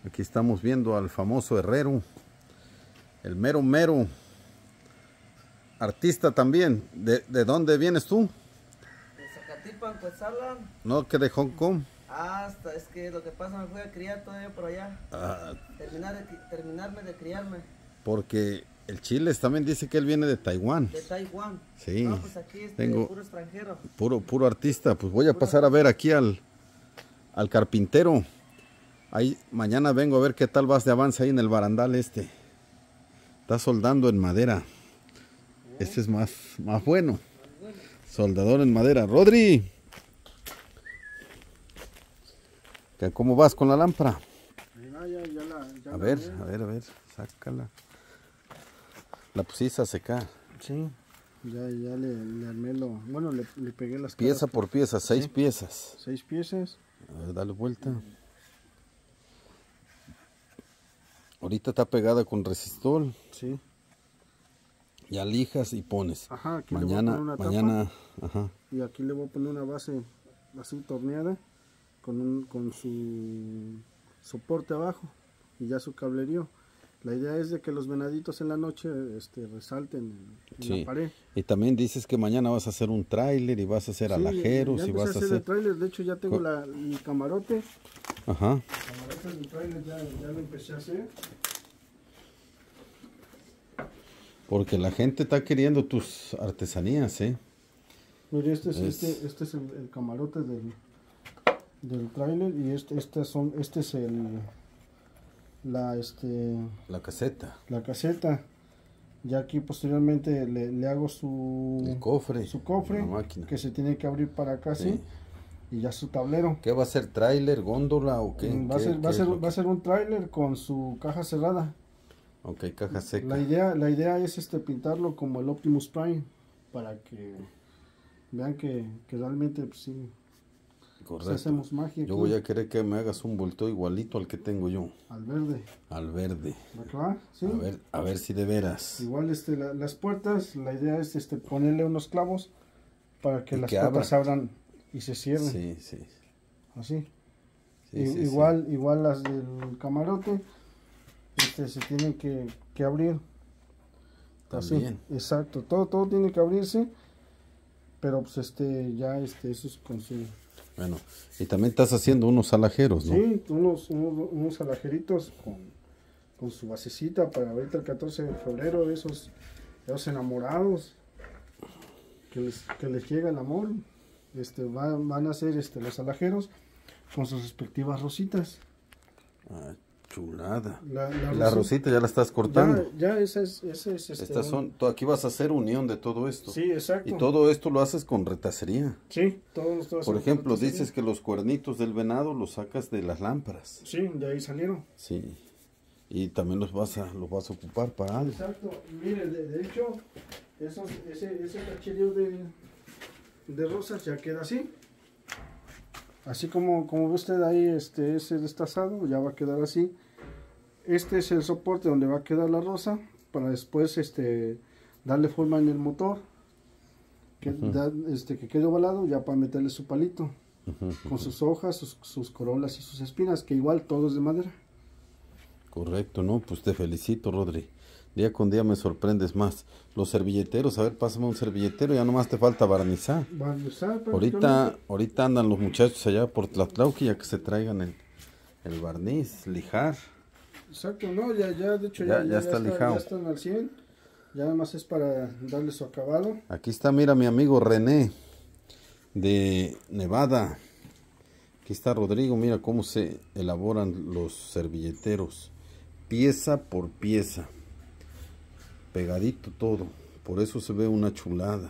Aquí estamos viendo al famoso herrero, el mero mero, artista también. ¿De dónde vienes tú? De Zacatipan, Cuetzalan. No, que de Hong Kong. Hasta, es que lo que pasa, me fui a criar todavía por allá. Terminarme de criarme. Porque el Chiles también dice que él viene de Taiwán. De Taiwán. Sí. No, pues aquí tengo puro extranjero. Puro artista. Pues voy a pasar a ver aquí al carpintero. Ahí mañana vengo a ver qué tal vas de avance ahí en el barandal este. Está soldando en madera. Este es más bueno. Soldador en madera. Rodri. ¿Cómo vas con la lámpara? A ver, sácala. La pusiste a secar. Sí, ya le armé bueno, le pegué las pieza por pieza, 6 piezas. 6 piezas. A ver, dale vuelta. Ahorita está pegada con resistol. Sí. Ya lijas y pones. Ajá, aquí mañana, le voy a poner una tapa, ajá. Y aquí le voy a poner una base así torneada con su soporte abajo y ya su cablerío. La idea es de que los venaditos en la noche resalten en la pared. Y también dices que mañana vas a hacer un tráiler y vas a hacer alajeros. Ya y vas a hacer el tráiler. De hecho ya tengo mi camarote. Ajá. El camarote del tráiler ya lo empecé a hacer. Porque la gente está queriendo tus artesanías, ¿eh? Mire, este es el camarote del tráiler y este es la caseta. La caseta. Ya aquí posteriormente le hago su cofre, que se tiene que abrir para acá, sí. Y ya su tablero. ¿Qué va a ser? ¿Tráiler, góndola o qué? Va a ser un tráiler con su caja cerrada. Ok, caja seca. La idea es pintarlo como el Optimus Prime para que vean que realmente pues, sí. Correcto. Si hacemos magia. Yo voy a querer que me hagas un volteo igualito al que tengo yo. Al verde. Al verde. ¿Va? ¿Sí? A ver si de veras. Igual las puertas, la idea es ponerle unos clavos para que las puertas abran y se cierren. Sí. Así. Igual las del camarote se tienen que abrir. También. Así. Exacto. Todo tiene que abrirse. Pero pues ya eso es con su... Bueno, y también estás haciendo unos alajeros, ¿no? Sí, unos alajeritos con su basecita para ahorita el 14 de febrero, esos enamorados que les llega el amor, van a hacer los alajeros con sus respectivas rositas. Ah, chulada. La rosita ya la estás cortando. Ya esa es Estas son, aquí vas a hacer unión de todo esto. Sí, exacto. Y todo esto lo haces con retacería. Sí, por ejemplo, dices que los cuernitos del venado los sacas de las lámparas. Sí, de ahí salieron. Sí. Y también los vas a ocupar para algo. Exacto. Mire, de hecho, ese cacherío de rosas ya queda así. Así como ve usted ahí, ese destazado, ya va a quedar así. Este es el soporte donde va a quedar la rosa, para después darle forma en el motor, que quede ovalado, ya para meterle su palito, con sus hojas, sus corolas y sus espinas, que igual todo es de madera. Correcto, ¿no? Pues te felicito, Rodri. Día con día me sorprendes más. Los servilleteros, a ver, pásame un servilletero, ya nomás te falta barnizar. Ahorita andan los muchachos allá por Tlatlauqui, ya que se traigan el barniz, lijar. Exacto, no, de hecho ya está lijado. Ya están al 100, ya nada más es para darle su acabado. Aquí está, mira, mi amigo René, de Nevada. Aquí está Rodrigo, mira cómo se elaboran los servilleteros, pieza por pieza. Pegadito todo, por eso se ve una chulada.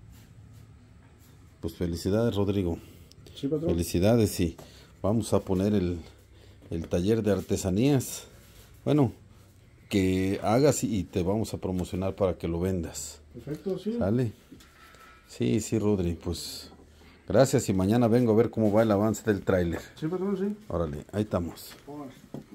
Pues felicidades, Rodrigo. Sí, patrón. Felicidades, y vamos a poner el taller de artesanías. Bueno, que hagas y te vamos a promocionar para que lo vendas. Perfecto, sí. ¿Sale? Sí, Rodri, pues gracias, y mañana vengo a ver cómo va el avance del tráiler. Sí, patrón, sí. Órale, ahí estamos.